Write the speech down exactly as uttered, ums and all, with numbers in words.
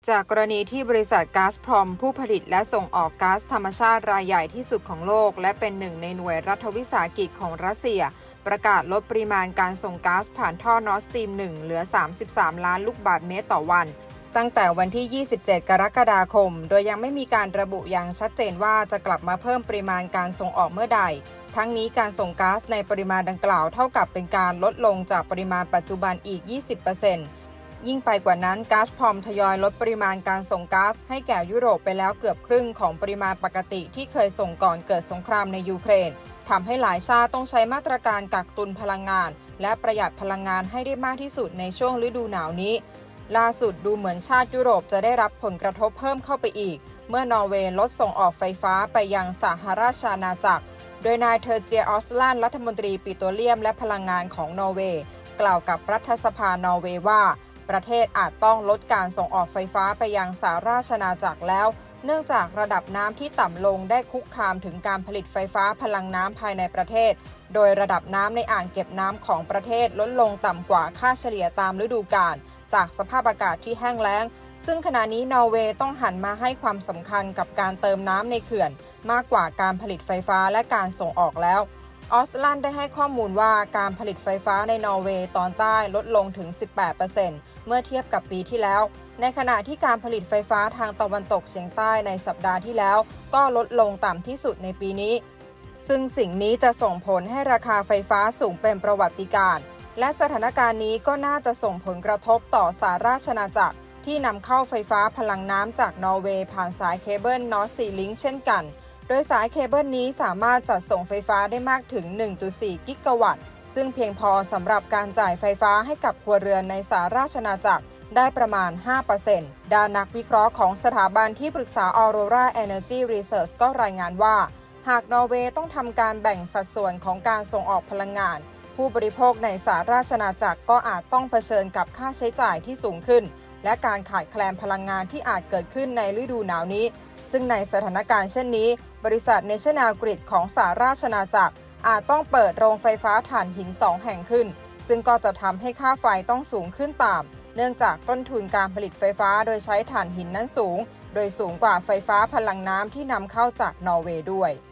จากกรณีที่บริษัทก๊าซพรอมผู้ผลิตและส่งออกก๊าซธรรมชาติรายใหญ่ที่สุดของโลกและเป็นหนึ่งในหน่วยรัฐวิสาหกิจของรัสเซียประกาศลดปริมาณการส่งก๊าซผ่านท่อนอร์ดสตรีมหนึ่งเหลือสามสิบสามล้านลูกบาศก์เมตรต่อวันตั้งแต่วันที่ยี่สิบเจ็ดกรกฎาคมโดยยังไม่มีการระบุอย่างชัดเจนว่าจะกลับมาเพิ่มปริมาณการส่งออกเมื่อใดทั้งนี้การส่งก๊าซในปริมาณดังกล่าวเท่ากับเป็นการลดลงจากปริมาณปัจจุบันอีก ยี่สิบเปอร์เซ็นต์ ยิ่งไปกว่านั้นก๊าซพรอมทยอยลดปริมาณการส่งก๊าซให้แก่ยุโรปไปแล้วเกือบครึ่งของปริมาณปกติที่เคยส่งก่อนเกิดสงครามในยูเครนทำให้หลายชาติต้องใช้มาตรการกักตุนพลังงานและประหยัดพลังงานให้ได้มากที่สุดในช่วงฤดูหนาวนี้ล่าสุดดูเหมือนชาติยุโรปจะได้รับผลกระทบเพิ่มเข้าไปอีกเมื่อนอร์เวย์ลดส่งออกไฟฟ้าไปยังสหราชอาณาจักรโดยนายเทอร์เจียออสแลนด์รัฐมนตรีปิโตรเลียมและพลังงานของนอร์เวย์กล่าวกับรัฐสภานอร์เวย์ว่าประเทศอาจต้องลดการส่งออกไฟฟ้าไปยังสหราชอาณาจักรแล้วเนื่องจากระดับน้ำที่ต่ำลงได้คุกคามถึงการผลิตไฟฟ้าพลังน้ำภายในประเทศโดยระดับน้ำในอ่างเก็บน้ำของประเทศลดลงต่ำกว่าค่าเฉลี่ยตามฤดูกาลจากสภาพอากาศที่แห้งแล้งซึ่งขณะนี้นอร์เวย์ต้องหันมาให้ความสำคัญกับการเติมน้ำในเขื่อนมากกว่าการผลิตไฟฟ้าและการส่งออกแล้วออสแลนด์ได้ให้ข้อมูลว่าการผลิตไฟฟ้าในนอร์เวย์ตอนใต้ลดลงถึง สิบแปดเปอร์เซ็นต์ เมื่อเทียบกับปีที่แล้วในขณะที่การผลิตไฟฟ้าทางตะวันตกเฉียงใต้ในสัปดาห์ที่แล้วก็ลดลงต่ำที่สุดในปีนี้ซึ่งสิ่งนี้จะส่งผลให้ราคาไฟฟ้าสูงเป็นประวัติการณ์และสถานการณ์นี้ก็น่าจะส่งผลกระทบต่อสหราชอาณาจักรที่นำเข้าไฟฟ้าพลังน้ำจากนอร์เวย์ผ่านสายเคเบิล North Sea Link เช่นกันโดยสายเคเบิลนี้สามารถจัดส่งไฟฟ้าได้มากถึง หนึ่งจุดสี่ กิกะวัตต์ซึ่งเพียงพอสำหรับการจ่ายไฟฟ้าให้กับครัวเรือนในสหราชอาณาจักรได้ประมาณ ห้าเปอร์เซ็นต์ ด้านนักวิเคราะห์ของสถาบันที่ปรึกษา Aurora Energy Research ก็รายงานว่าหากนอร์เวย์ต้องทำการแบ่งสัดส่วนของการส่งออกพลังงานผู้บริโภคในสหราชอาณาจักรก็อาจต้องเผชิญกับค่าใช้จ่ายที่สูงขึ้นและการขาดแคลนพลังงานที่อาจเกิดขึ้นในฤดูหนาวนี้ซึ่งในสถานการณ์เช่นนี้บริษัท National Grid ของสหราชอาณาจักรอาจต้องเปิดโรงไฟฟ้าถ่านหินสองแห่งขึ้นซึ่งก็จะทำให้ค่าไฟต้องสูงขึ้นตามเนื่องจากต้นทุนการผลิตไฟฟ้าโดยใช้ถ่านหินนั้นสูงโดยสูงกว่าไฟฟ้าพลังน้ำที่นำเข้าจากนอร์เวย์ด้วย